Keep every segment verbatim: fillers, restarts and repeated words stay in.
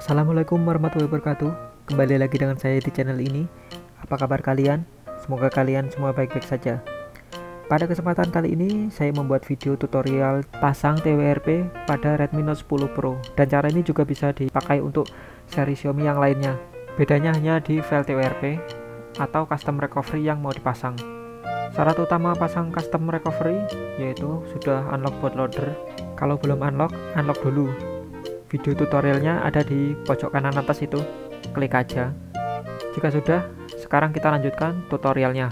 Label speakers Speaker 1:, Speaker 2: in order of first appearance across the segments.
Speaker 1: Assalamualaikum warahmatullahi wabarakatuh. Kembali lagi dengan saya di channel ini. Apa kabar kalian? Semoga kalian semua baik-baik saja. Pada kesempatan kali ini saya membuat video tutorial pasang T W R P pada Redmi Note sepuluh Pro, dan cara ini juga bisa dipakai untuk seri Xiaomi yang lainnya. Bedanya hanya di file T W R P atau custom recovery yang mau dipasang. Syarat utama pasang custom recovery yaitu sudah unlock bootloader. Kalau belum unlock, unlock dulu. Video tutorialnya ada di pojok kanan atas itu, klik aja. Jika sudah, sekarang kita lanjutkan tutorialnya.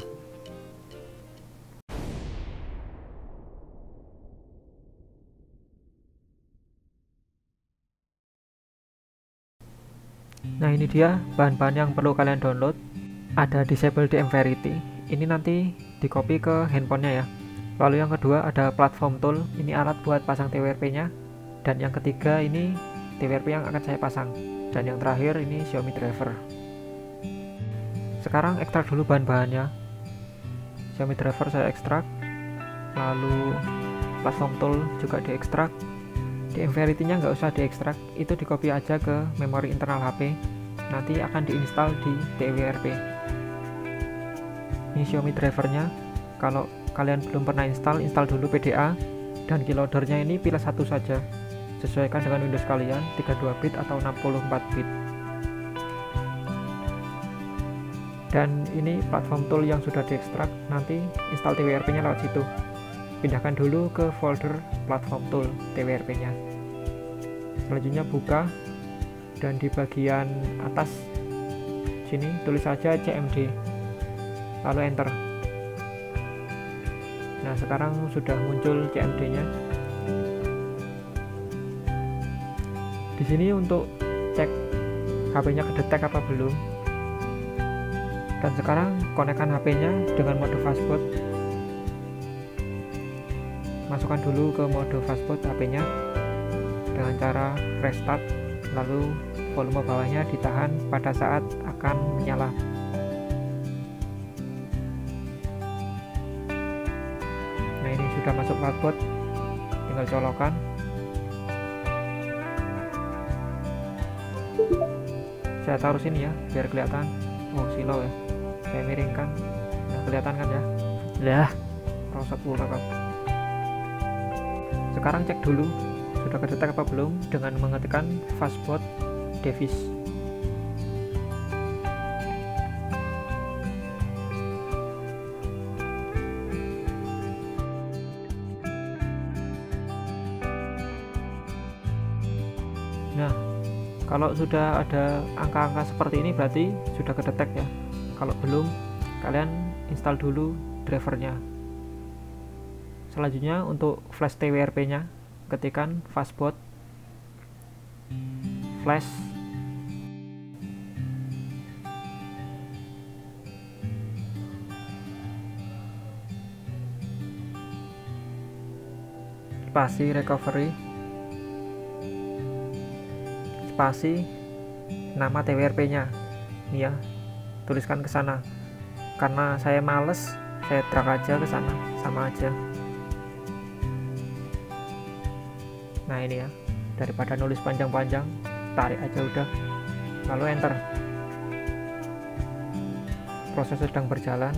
Speaker 1: Nah, ini dia bahan-bahan yang perlu kalian download. Ada disable D M Verity, ini nanti di copy ke handphonenya ya. Lalu yang kedua ada platform tool, ini alat buat pasang T W R P nya. Dan yang ketiga ini T W R P yang akan saya pasang. Dan yang terakhir ini Xiaomi driver. Sekarang ekstrak dulu bahan-bahannya. Xiaomi driver saya ekstrak, lalu platform tool juga diekstrak. D M Verity nya nggak usah diekstrak, itu di copy aja ke memori internal H P, nanti akan diinstal di T W R P. Ini Xiaomi drivernya. Kalau kalian belum pernah install, install dulu P D A. Dan keyloggernya ini pilih satu saja, sesuaikan dengan Windows kalian, tiga puluh dua bit atau enam puluh empat bit. Dan ini platform tool yang sudah diekstrak, nanti install T W R P nya lewat situ. Pindahkan dulu ke folder platform tool T W R P nya. Selanjutnya buka, dan di bagian atas sini tulis saja C M D, lalu enter. Nah, sekarang sudah muncul C M D nya. Di sini untuk cek H P nya kedetek apa belum. Dan sekarang konekkan H P nya dengan mode fastboot. Masukkan dulu ke mode fastboot H P nya dengan cara restart, lalu volume bawahnya ditahan pada saat akan menyala. Nah, ini sudah masuk fastboot, tinggal colokan. Saya taruh sini ya biar kelihatan. Oh, silo ya, saya miringkan. Nah, kelihatan kan ya? Lah, rosot pula kau. Sekarang cek dulu sudah kedetek apa belum dengan mengetikkan fastboot device. Nah, kalau sudah ada angka-angka seperti ini berarti sudah kedetek ya. Kalau belum, kalian install dulu drivernya. Selanjutnya untuk flash T W R P nya, ketikkan fastboot flash spasi recovery spasi nama T W R P nya. Ini ya, tuliskan ke sana. Karena saya males, saya drag aja ke sana, sama aja. Nah, ini ya, daripada nulis panjang-panjang, tarik aja udah, lalu enter. Proses sedang berjalan.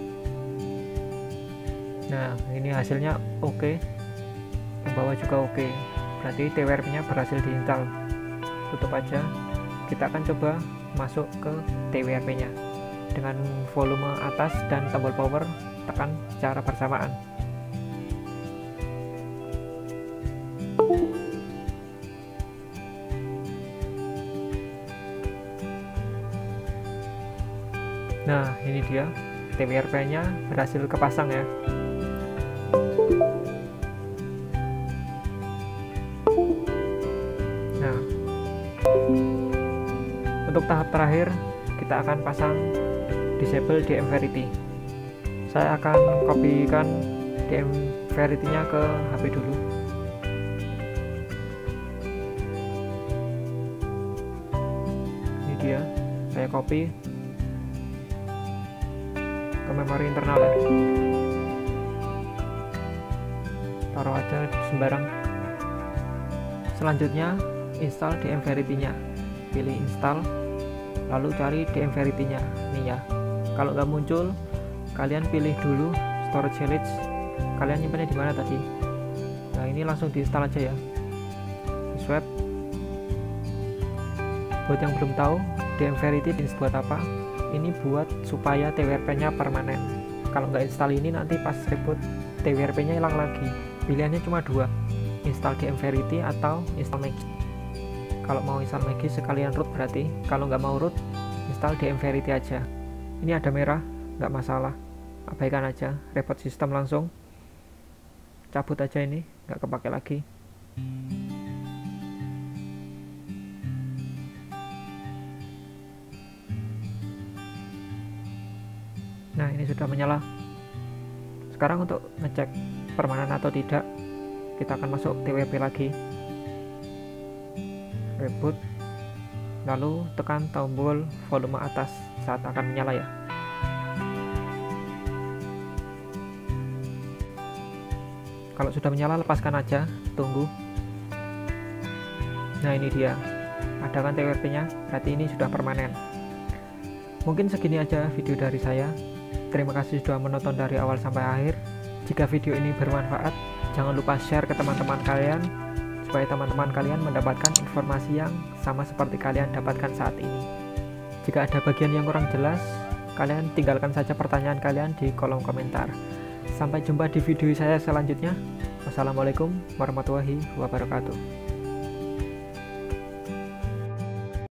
Speaker 1: Nah, ini hasilnya oke, okay. Yang bawah juga oke, okay. Berarti T W R P nya berhasil diinstal. Tutup aja. Kita akan coba masuk ke T W R P nya dengan volume atas dan tombol power tekan secara bersamaan. Nah, ini dia T W R P nya berhasil kepasang ya. Nah, untuk tahap terakhir kita akan pasang disable D M Verity. Saya akan kopikan D M Verity nya ke H P dulu. Ini dia, saya copy ke memori internal ya. Taruh aja sembarang. Selanjutnya install D M Verity nya. pilih install, lalu cari D M Verity nya nih ya. Kalau nggak muncul, kalian pilih dulu storage helix, kalian nyimpannya di mana tadi. Nah ini langsung diinstal aja ya, di swap. Buat yang belum tahu D M Verity ini buat apa, ini buat supaya T W R P nya permanen. Kalau nggak install ini nanti pas reboot T W R P nya hilang lagi. Pilihannya cuma dua, install D M Verity atau install Magisk. Kalau mau install Magisk sekalian root berarti, kalau nggak mau root install D M Verity aja. Ini ada merah, nggak masalah, abaikan aja, repot sistem langsung, cabut aja, ini nggak kepake lagi. Nah ini sudah menyala. Sekarang untuk ngecek permanen atau tidak, kita akan masuk T W P lagi, reboot, lalu tekan tombol volume atas saat akan menyala ya. Kalau sudah menyala lepaskan aja, tunggu. Nah ini dia, ada kan T W R P nya, berarti ini sudah permanen. Mungkin segini aja video dari saya. Terima kasih sudah menonton dari awal sampai akhir. Jika video ini bermanfaat, jangan lupa share ke teman-teman kalian, supaya teman-teman kalian mendapatkan informasi yang sama seperti kalian dapatkan saat ini. Jika ada bagian yang kurang jelas, kalian tinggalkan saja pertanyaan kalian di kolom komentar. Sampai jumpa di video saya selanjutnya. Wassalamualaikum warahmatullahi wabarakatuh.